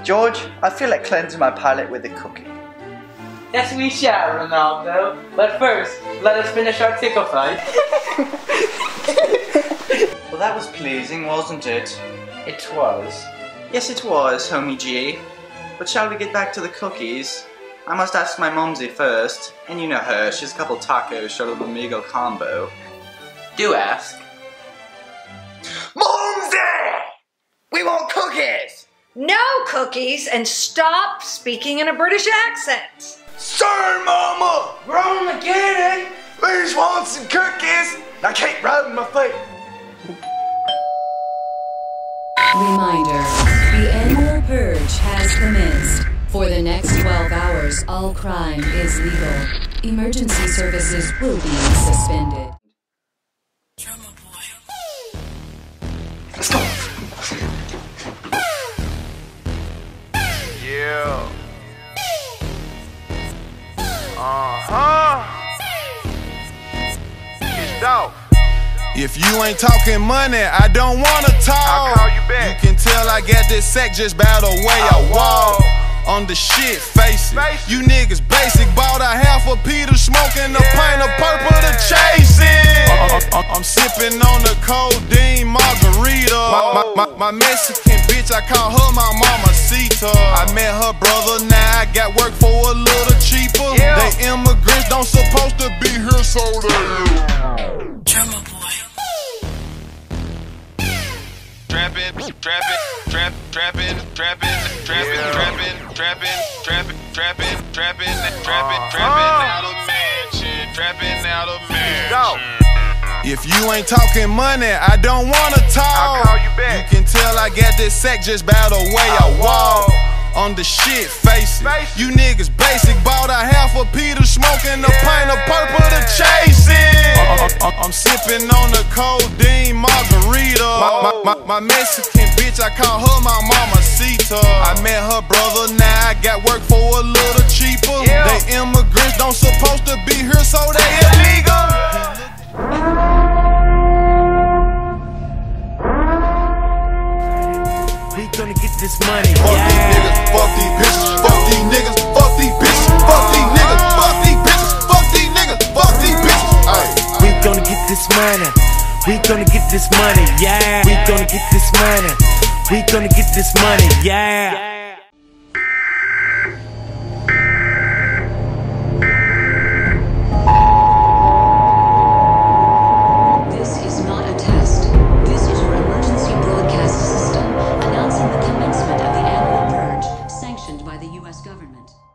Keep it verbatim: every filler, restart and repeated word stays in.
George, I feel like cleansing my palate with a cookie. Yes, we shall, Ronaldo. But first, let us finish our tickle fight. Well, that was pleasing, wasn't it? It was. Yes, it was, homie G. But shall we get back to the cookies? I must ask my mumsy first. And you know her, she's a couple tacos, short of a amigo combo. Do ask. Mumsy! We want cookies! No cookies, and stop speaking in a British accent. Sorry, Mama! We're on the getting. We just want some cookies! I keep rubbing my feet. Reminder, the Annual Purge has commenced. For the next twelve hours, all crime is legal. Emergency services will be suspended. Let's go! Yeah. Uh-huh. It's Dolph. If you ain't talking money, I don't wanna talk. I'll call you back. You can tell I got this sack just by the way I, I walk. On the shit, face it. Face you niggas basic. Bought a half a Peter, smoking a yeah. pint of purple to chase it. Uh, uh, uh, I'm sipping on the codeine margarita. My, my, my, my Mexican bitch, I call her my mamacita. I met her brother, now I got work for a little cheaper. Yeah. They immigrants don't supposed to be here, so they Drummer boy. Trappin', trappin', trap, trappin', trappin', trappin', trappin', trappin', trappin', trappin', trappin', trappin', trappin' out of mansion, trappin' out of mansion. If you ain't talking money, I don't wanna talk. I'll call you back. You can tell I got this sack just by the way I walk. On the shit, face it. You niggas basic. Bought a half a Peter, smoking a pint of purple to chase it. Uh, uh, I'm sipping on the codeine margarita. My, my, my, my Mexican bitch, I call her my mamacita. I met her brother, now I got work for a little cheaper. Yeah. They immigrants don't supposed to be here, so they illegal. We gonna get this money. Fuck yeah. these niggas, fuck these bitches, fuck these niggas, fuck these bitches, fuck these niggas, fuck these bitches, fuck these niggas, fuck these bitches. Ay. We gonna get this money. We gonna get this money, yeah. We gonna get this money. We gonna get this money, yeah. Announcing the commencement of the Annual Purge, sanctioned by the U S government.